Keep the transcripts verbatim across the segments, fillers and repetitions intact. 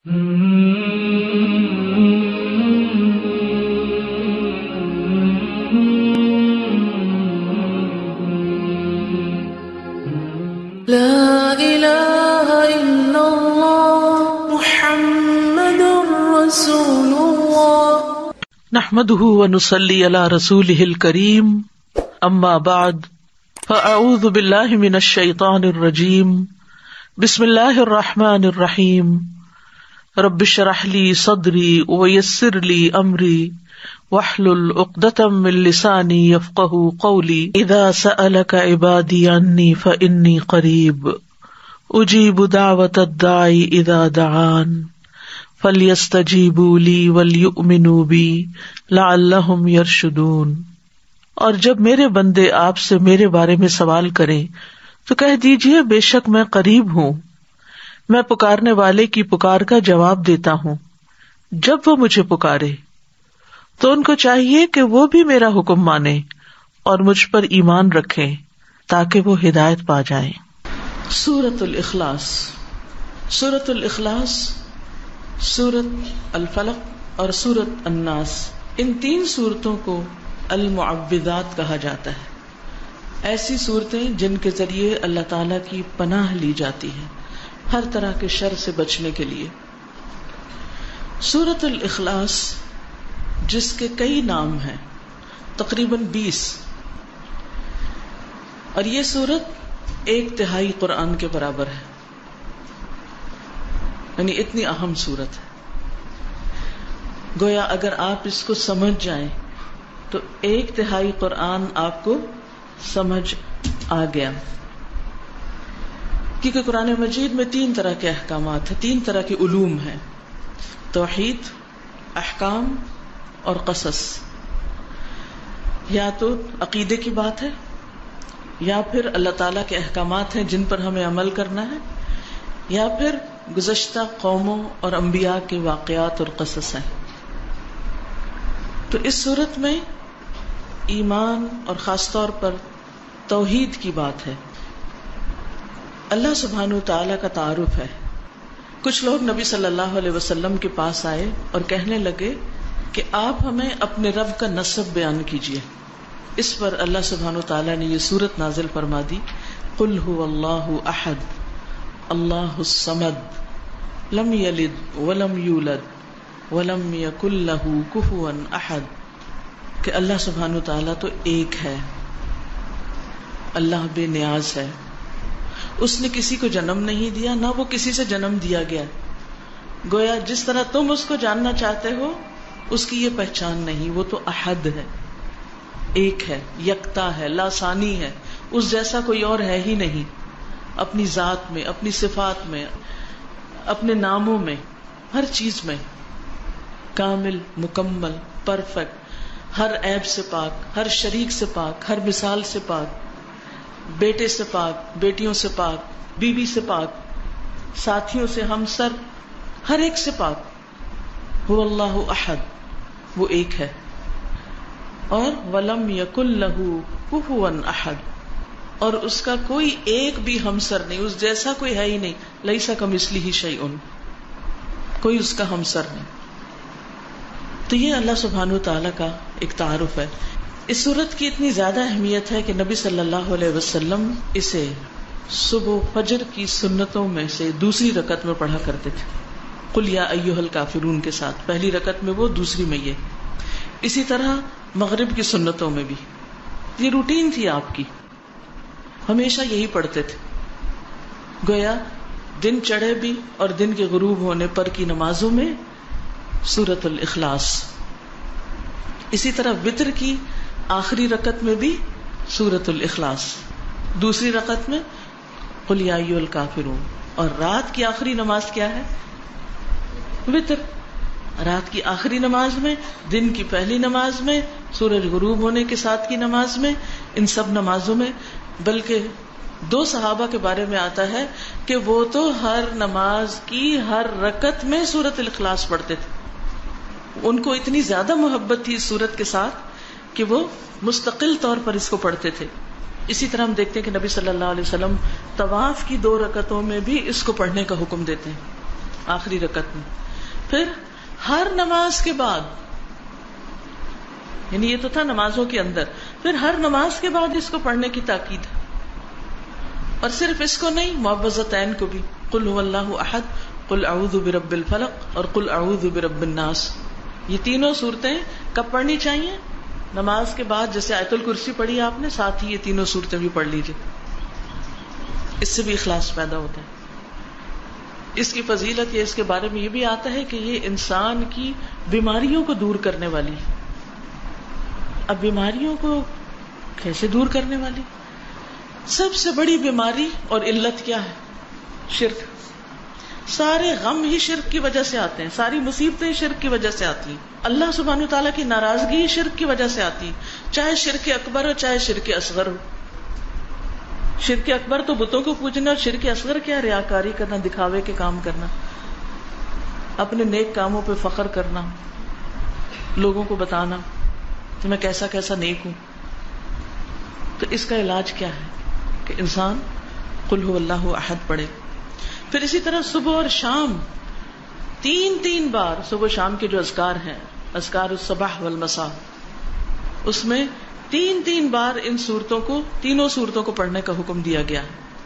لا إله إلا الله محمد رسول الله نحمده ونصلي على رسوله الكريم اما بعد فاعوذ بالله من الشيطان الرجيم بسم الله الرحمن الرحيم رب اشرح لي صدري ويسر لي امري واحلل عقدة من لساني يفقهوا قولي اذا سألك عبادي عني فاني قريب اجيب دعوة الداعي اذا دعان فَلْيَسْتَجِيبُوا لِي وَلْيُؤْمِنُوا بِي لَعَلَّهُمْ يَرْشُدُونَ۔ اور جب میرے بندے آپ سے میرے بارے میں سوال کریں تو کہہ دیجئے بے شک میں قریب ہوں، میں پکارنے والے کی پکار کا جواب دیتا ہوں۔ جب وہ مجھے پکارے تو ان کو چاہیے کہ وہ بھی میرا حکم مانیں اور مجھ پر ایمان رکھیں تاکہ وہ ہدایت پا جائیں۔ سورۃ الاخلاص۔ سورۃ الاخلاص سورت الفلق اور سورت الناس، ان تین صورتوں کو المعوذات کہا جاتا ہے۔ ایسی صورتیں جن کے ذریعے اللہ تعالی کی پناہ لی جاتی ہے ہر طرح کے شر سے بچنے کے لیے۔ سورت الاخلاص جس کے کئی نام ہیں، تقریباً بیس، اور یہ سورت ایک تہائی قرآن کے برابر ہے، یعنی اتنی اہم صورت ہے۔ گویا اگر آپ اس کو سمجھ جائیں تو ایک تہائی قرآن آپ کو سمجھ آ گیا، کیونکہ قرآن مجید میں تین طرح کے احکامات ہیں، تین طرح کے علوم ہیں، توحید، احکام اور قصص۔ یا تو عقیدے کی بات ہے، یا پھر اللہ تعالیٰ کے احکامات ہیں جن پر ہمیں عمل کرنا ہے، یا پھر گزشتہ قوموں اور انبیاء کے واقعات اور قصص ہیں۔ تو اس صورت میں ایمان اور خاص طور پر توحید کی بات ہے، اللہ سبحانہ و تعالیٰ کا تعارف ہے۔ کچھ لوگ نبی صلی اللہ علیہ وسلم کے پاس آئے اور کہنے لگے کہ آپ ہمیں اپنے رب کا نسب بیان کیجیے۔ اس پر اللہ سبحانہ و تعالیٰ نے یہ سورت نازل فرما دی، قل هو اللہ احد اللہ الصمد لم یلد ولم یولد ولم یکن لہ کفوا احد، کہ اللہ سبحانہ تعالیٰ تو ایک ہے، اللہ بے نیاز ہے، اس نے کسی کو جنم نہیں دیا، نہ وہ کسی سے جنم دیا گیا۔ گویا جس طرح تم اس کو جاننا چاہتے ہو اس کی یہ پہچان نہیں، وہ تو احد ہے، ایک ہے، یکتا ہے، لاسانی ہے، اس جیسا کوئی اور ہے ہی نہیں، اپنی ذات میں، اپنی صفات میں، اپنے ناموں میں، ہر چیز میں کامل، مکمل، پرفیکٹ، ہر عیب سے پاک، ہر شریک سے پاک، ہر مثال سے پاک، بیٹے سے پاک، بیٹیوں سے پاک، بیوی سے پاک، ساتھیوں سے، ہمسر، ہر ایک سے پاک۔ هو اللہ احد، وہ ایک ہے، اور ولم یکن لہ کفوا احد، اور اس کا کوئی ایک بھی ہمسر نہیں، اس جیسا کوئی ہے ہی نہیں، لیس کمثلہ شیء، کوئی اس کا ہمسر نہیں۔ تو یہ اللہ سبحانہ وتعالیٰ کا ایک تعارف ہے۔ اس سورت کی اتنی زیادہ اہمیت ہے کہ نبی صلی اللہ علیہ وسلم اسے صبح فجر کی سنتوں میں سے دوسری رکعت میں پڑھا کرتے تھے، قل یا ایھا الکافرون کے ساتھ، پہلی رکعت میں وہ، دوسری میں یہ۔ اسی طرح مغرب کی سنتوں میں بھی یہ روٹین تھی آپ کی، ہمیشہ یہی پڑھتے تھے۔ گویا دن چڑھے بھی اور دن کے غروب ہونے پر کی نمازوں میں سورۃ الاخلاص، اسی طرح وتر کی آخری رکعت میں بھی سورۃ الاخلاص، دوسری رکعت میں قل یا ایھا الکافرون، اور رات کی آخری نماز کیا ہے؟ وتر۔ رات کی آخری نماز میں، دن کی پہلی نماز میں، سورج غروب ہونے کے ساتھ کی نماز میں، ان سب نمازوں میں۔ بلکہ دو صحابہ کے بارے میں آتا ہے کہ وہ تو ہر نماز کی ہر رکعت میں سورۃ الاخلاص پڑھتے تھے، ان کو اتنی زیادہ محبت تھی اس سورت کے ساتھ کہ وہ مستقل طور پر اس کو پڑھتے تھے۔ اسی طرح ہم دیکھتے ہیں کہ نبی صلی اللہ علیہ وسلم طواف کی دو رکعتوں میں بھی اس کو پڑھنے کا حکم دیتے ہیں، آخری رکعت میں. پھر ہر نماز کے بعد، یعنی یہ تو تھا نمازوں کے اندر، پھر ہر نماز کے بعد اس کو پڑھنے کی تاکید ہے. اور صرف اس کو نہیں، معوذتین کو بھی، قل هو اللہ احد، قل اعوذ برب الفلق اور قل اعوذ برب الناس. یہ تینوں صورتیں کب پڑھنی چاہیے؟ نماز کے بعد. جیسے آیت الکرسی پڑھی آپ نے، ساتھ ہی یہ تینوں صورتیں بھی پڑھ لیجیے. اس سے بھی اخلاص پیدا ہوتا ہے. اس کی فضیلت یا اس کے بارے میں یہ بھی آتا ہے کہ یہ انسان کی بیماریوں کو دور کرنے والی ہے. اب بیماریوں کو کیسے دور کرنے والی؟ سب سے بڑی بیماری اور علت کیا ہے؟ شرک. سارے غم ہی شرک کی وجہ سے آتے ہیں، ساری مصیبتیں شرک کی وجہ سے آتی ہیں. اللہ سبحانہ وتعالیٰ کی ناراضگی شرک کی وجہ سے آتی، چاہے شرک اکبر ہو چاہے شرک اصغر ہو. شرک اکبر تو بتوں کو پوجنا، اور شرک اصغر کیا؟ ریاکاری کرنا، دکھاوے کے کام کرنا، اپنے نیک کاموں پہ فخر کرنا، لوگوں کو بتانا کہ میں کیسا کیسا نیک ہوں. تو اس کا علاج کیا ہے کہ انسان قل هو اللہ احد پڑھے. پھر اسی طرح صبح اور شام تین تین بار، صبح و شام کے جو اذکار ہیں، اذکار الصباح والمساء، اس میں تین تین بار ان صورتوں کو، تینوں صورتوں کو پڑھنے کا حکم دیا گیا.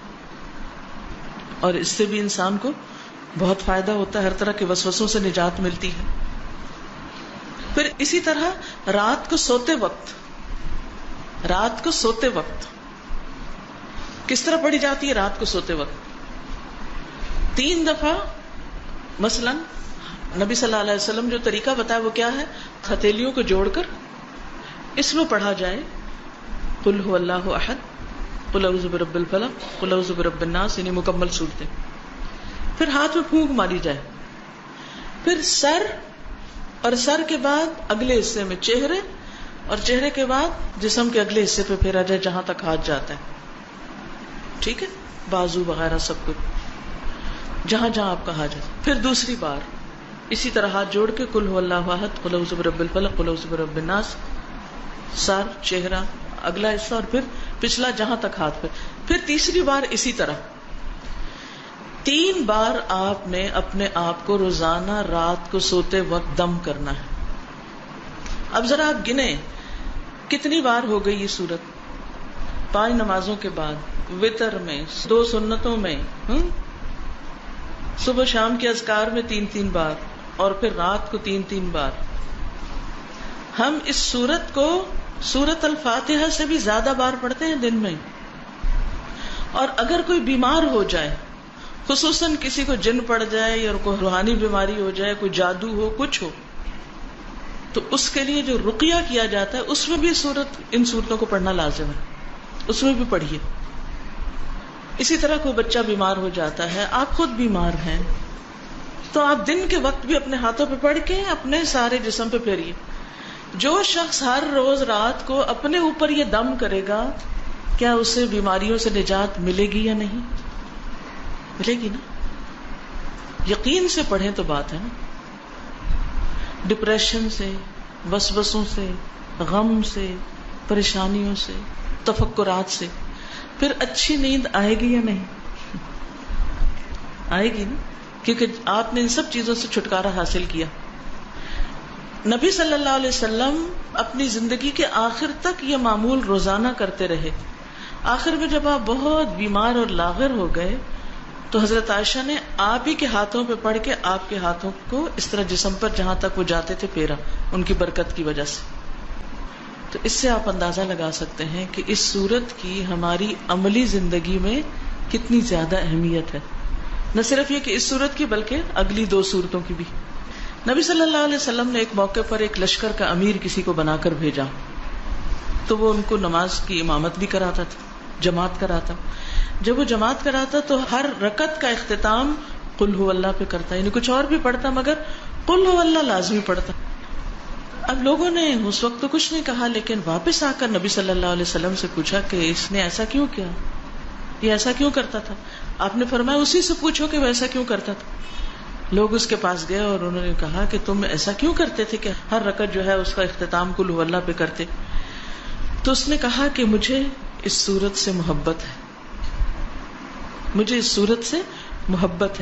اور اس سے بھی انسان کو بہت فائدہ ہوتا ہے، ہر طرح کے وسوسوں سے نجات ملتی ہے. پھر اسی طرح رات کو سوتے وقت، رات کو سوتے وقت کس طرح پڑھی جاتی ہے؟ رات کو سوتے وقت تین دفعہ. مثلا نبی صلی اللہ علیہ وسلم جو طریقہ بتایا وہ کیا ہے؟ ہتھیلیوں کو جوڑ کر اس میں پڑھا جائے قل هو اللہ احد، قل اعوذ برب الفلق، قل اعوذ برب الناس، یعنی مکمل صورتیں. پھر ہاتھ میں پھونک ماری جائے. پھر سر، اور سر کے بعد اگلے حصے میں چہرے، اور چہرے کے بعد جسم کے اگلے حصے پہ پھیرا جائے جہاں تک ہاتھ جاتا ہے. ٹھیک ہے، بازو وغیرہ سب کچھ جہاں جہاں آپ کا ہاتھ جائے. پھر دوسری بار اسی طرح ہاتھ جوڑ کے قل هو اللہ احد، قل اعوذ برب الفلق، قل اعوذ برب الناس، سر، چہرہ، اگلا حصہ، اور پھر پچھلا جہاں تک ہاتھ پہ. پھر تیسری بار اسی طرح تین بار آپ نے اپنے آپ کو روزانہ رات کو سوتے وقت دم کرنا ہے. اب ذرا آپ گنیں کتنی بار ہو گئی یہ صورت؟ پانچ نمازوں کے بعد، وتر میں، دو سنتوں میں، صبح شام کے اذکار میں تین تین بار، اور پھر رات کو تین تین بار. ہم اس سورت کو سورت الفاتحہ سے بھی زیادہ بار پڑھتے ہیں دن میں. اور اگر کوئی بیمار ہو جائے، خصوصاً کسی کو جن پڑ جائے یا کوئی روحانی بیماری ہو جائے، کوئی جادو ہو، کچھ ہو، تو اس کے لیے جو رقیہ کیا جاتا ہے اس میں بھی سورت، ان صورتوں کو پڑھنا لازم ہے، اس میں بھی پڑھیے. اسی طرح کوئی بچہ بیمار ہو جاتا ہے، آپ خود بیمار ہیں، تو آپ دن کے وقت بھی اپنے ہاتھوں پہ پڑھ کے اپنے سارے جسم پہ پھیریے. جو شخص ہر روز رات کو اپنے اوپر یہ دم کرے گا، کیا اسے بیماریوں سے نجات ملے گی یا نہیں؟ ملے گی نا. یقین سے پڑھیں تو بات ہے نا. ڈپریشن سے، وسوسوں سے، غم سے، پریشانیوں سے، تفکرات سے پھر اچھی نیند آئے گی یا نہیں؟ آئے گی نا، کیونکہ آپ نے ان سب چیزوں سے چھٹکارا حاصل کیا. نبی صلی اللہ علیہ وسلم اپنی زندگی کے آخر تک یہ معمول روزانہ کرتے رہے. آخر میں جب آپ بہت بیمار اور لاغر ہو گئے تو حضرت عائشہ نے آپ ہی کے ہاتھوں پہ پڑھ کے آپ کے ہاتھوں کو اس طرح جسم پر جہاں تک وہ جاتے تھے پھیرا، ان کی برکت کی وجہ سے. تو اس سے آپ اندازہ لگا سکتے ہیں کہ اس سورت کی ہماری عملی زندگی میں کتنی زیادہ اہمیت ہے. نہ صرف یہ کہ اس سورت کی بلکہ اگلی دو سورتوں کی بھی. نبی صلی اللہ علیہ وسلم نے ایک موقع پر ایک لشکر کا امیر کسی کو بنا کر بھیجا، تو وہ ان کو نماز کی امامت بھی کراتا تھا، جماعت کراتا. جب وہ جماعت کراتا تو ہر رکعت کا اختتام قل هو اللہ پہ کرتا، یعنی کچھ اور بھی پڑھتا مگر قل هو اللہ لازمی پڑھتا. اب لوگوں نے اس وقت تو کچھ نہیں کہا، لیکن واپس آ کر نبی صلی اللہ علیہ وسلم سے پوچھا کہ اس نے ایسا کیوں کیا، یہ ایسا کیوں کرتا تھا؟ آپ نے فرمایا اسی سے پوچھو کہ وہ ایسا کیوں کرتا تھا. لوگ اس کے پاس گئے اور انہوں نے کہا کہ تم ایسا کیوں کرتے تھے کہ ہر رکعت جو ہے اس کا اختتام قل هو اللہ پہ کرتے؟ تو اس نے کہا کہ مجھے اس سورت سے محبت ہے، مجھے اس سورت سے محبت ہے.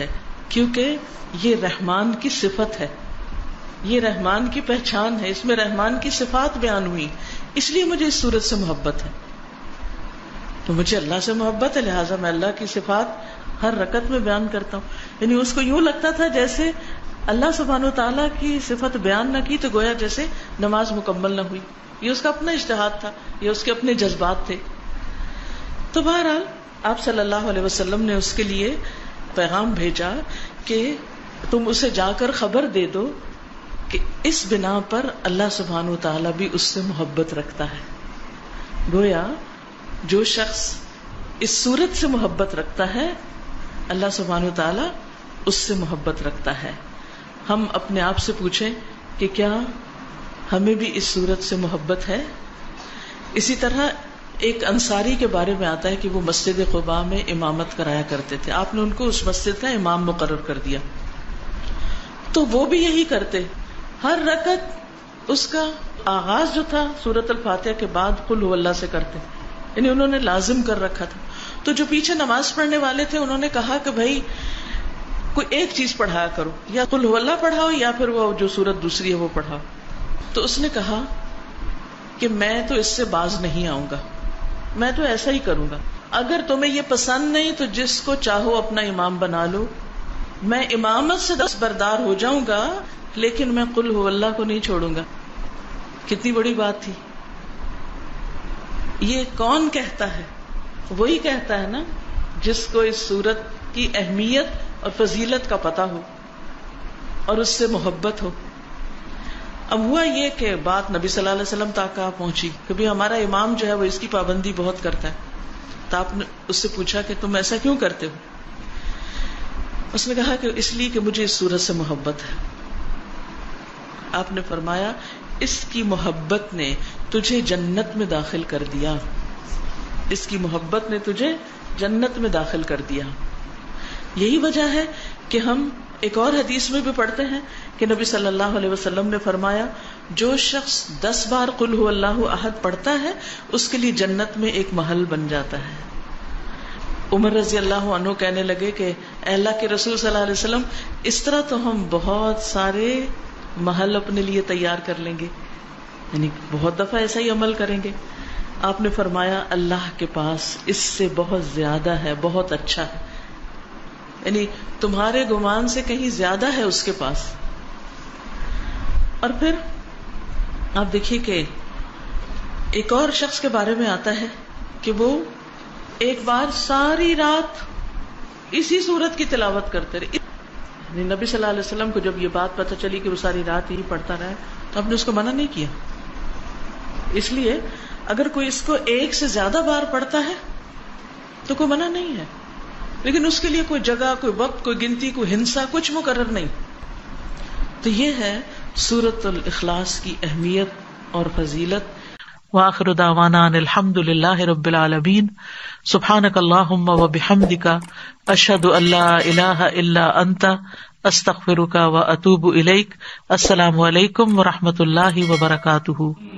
کیونکہ یہ رحمان کی صفت ہے، یہ رحمان کی پہچان ہے، اس میں رحمان کی صفات بیان ہوئی، اس لیے مجھے اس سورت سے محبت ہے. تو مجھے اللہ سے محبت ہے، لہٰذا میں اللہ کی صفات ہر رکعت میں بیان کرتا ہوں. یعنی اس کو یوں لگتا تھا جیسے اللہ سبحانہ و تعالیٰ کی صفت بیان نہ کی تو گویا جیسے نماز مکمل نہ ہوئی. یہ اس کا اپنا اجتہاد تھا، یہ اس کے اپنے جذبات تھے. تو بہرحال آپ صلی اللہ علیہ وسلم نے اس کے لیے پیغام بھیجا کہ تم اسے جا کر خبر دے دو کہ اس بنا پر اللہ سبحانہ و تعالیٰ بھی اس سے محبت رکھتا ہے. گویا جو شخص اس صورت سے محبت رکھتا ہے اللہ سبحانہ و تعالیٰ اس سے محبت رکھتا ہے. ہم اپنے آپ سے پوچھیں کہ کیا ہمیں بھی اس صورت سے محبت ہے؟ اسی طرح ایک انصاری کے بارے میں آتا ہے کہ وہ مسجد قباء میں امامت کرایا کرتے تھے. آپ نے ان کو اس مسجد کا امام مقرر کر دیا. تو وہ بھی یہی کرتے، ہر رکعت اس کا آغاز جو تھا سورۃ الفاتحہ کے بعد قل هو اللہ سے کرتے، یعنی انہوں نے لازم کر رکھا تھا. تو جو پیچھے نماز پڑھنے والے تھے انہوں نے کہا کہ بھائی کوئی ایک چیز پڑھایا کرو، یا قل هو اللہ پڑھاؤ یا پھر وہ جو سورت دوسری ہے وہ پڑھاؤ. تو اس نے کہا کہ میں تو اس سے باز نہیں آؤں گا، میں تو ایسا ہی کروں گا. اگر تمہیں یہ پسند نہیں تو جس کو چاہو اپنا امام بنا لو، میں امامت سے دستبردار ہو جاؤں گا لیکن میں قل هو اللہ کو نہیں چھوڑوں گا. کتنی بڑی بات تھی. یہ کون کہتا ہے؟ وہی کہتا ہے نا جس کو اس سورت کی اہمیت اور فضیلت کا پتہ ہو اور اس سے محبت ہو. اب ہوا یہ کہ بات نبی صلی اللہ علیہ وسلم تک آ پہنچی کہ بھی ہمارا امام جو ہے وہ اس کی پابندی بہت کرتا ہے. تو آپ نے اس سے پوچھا کہ تم ایسا کیوں کرتے ہو؟ اس نے کہا کہ اس لیے کہ مجھے اس سورت سے محبت ہے. آپ نے فرمایا اس کی محبت نے تجھے جنت میں داخل کر دیا، اس کی محبت نے تجھے جنت میں داخل کر دیا. یہی وجہ ہے کہ ہم ایک اور حدیث میں بھی پڑھتے ہیں کہ نبی صلی اللہ علیہ وسلم نے فرمایا جو شخص دس بار قل هو اللہ احد پڑھتا ہے اس کے لیے جنت میں ایک محل بن جاتا ہے. عمر رضی اللہ عنہ کہنے لگے کہ اے اللہ کے رسول صلی اللہ علیہ وسلم اس طرح تو ہم بہت سارے محل اپنے لیے تیار کر لیں گے، یعنی بہت دفعہ ایسا ہی عمل کریں گے. آپ نے فرمایا اللہ کے پاس اس سے بہت زیادہ ہے، بہت اچھا ہے، یعنی تمہارے گمان سے کہیں زیادہ ہے اس کے پاس. اور پھر آپ دیکھیے کہ ایک اور شخص کے بارے میں آتا ہے کہ وہ ایک بار ساری رات اسی سورت کی تلاوت کرتے رہے. نبی صلی اللہ علیہ وسلم کو جب یہ بات پتہ چلی کہ وہ ساری رات یہی پڑھتا رہا تو آپ نے اس کو منع نہیں کیا. اس لیے اگر کوئی اس کو ایک سے زیادہ بار پڑھتا ہے تو کوئی منع نہیں ہے، لیکن اس کے لیے کوئی جگہ، کوئی وقت، کوئی گنتی، کوئی ہنسا کچھ مقرر نہیں. تو یہ ہے سورۃ الاخلاص کی اہمیت اور فضیلت. وآخر دعوانا ان الحمد للہ رب العالمین. سبحانک اللہم وبحمدک اشہد ان لا الہ الا انت استغفرک واتوب الیک. السلام علیکم ورحمۃ اللہ وبرکاتہ.